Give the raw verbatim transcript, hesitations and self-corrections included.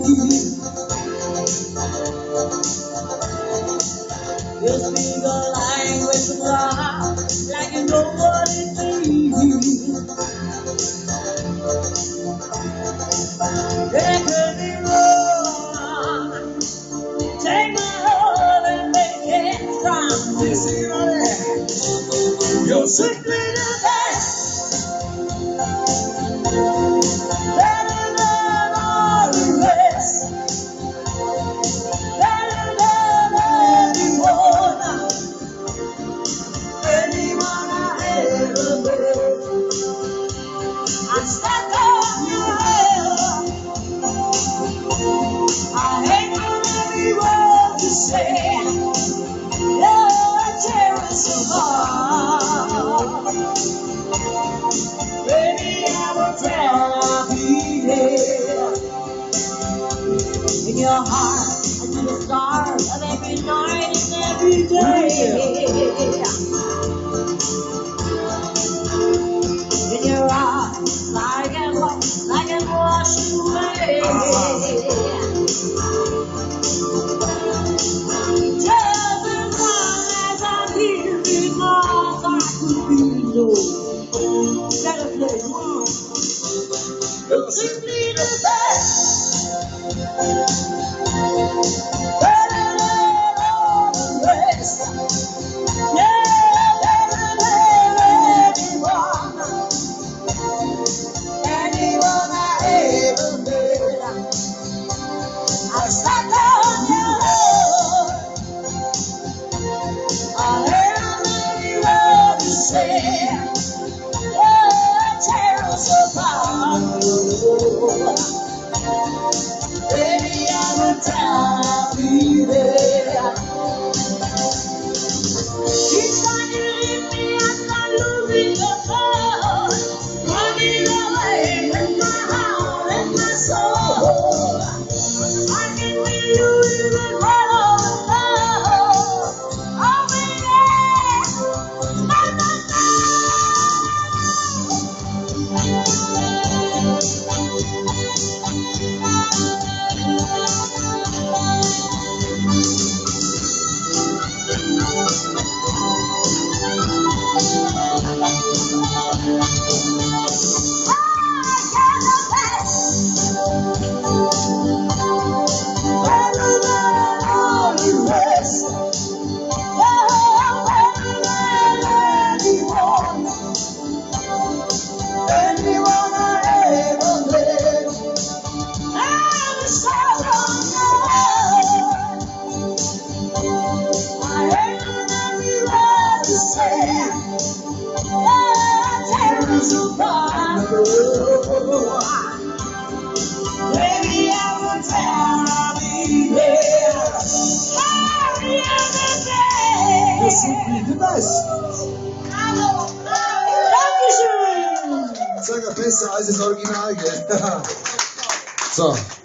You speak a language of love like you know what it means. There could be wrong. Take my love and make it strong. This is your land. You're simply the best. Better than all the rest. Better than anyone. Anyone I ever met. I'm stuck on your head. I hate on every word you say. You're tearing so hard. Baby, I will tell I'll be there. In your heart, I see the stars of every night and every day. In your eyes, like and like and wash away. Just as long as I'm here, because I could be no better place. You're simply the best. Better than all the rest. Yeah, better than anyone. Anyone I ever met. I'm stuck on your love. I'll hear any word you say. You're tearing so apart. Baby, I will try to be there. Each time you leave me, I start losing control. Running away with my heart and my soul. I can feel you in the hollow of love. Oh, baby, my, my, better than all the rest. Yeah, better than anyone. Anyone I ever met. I'm stuck on your heart. I hate every word you say. Yeah, tearing so apart. Baby, I will try I'll be there. Every other day. You're simply the best. Dankeschön. Sogar besser als das Original, gell? So.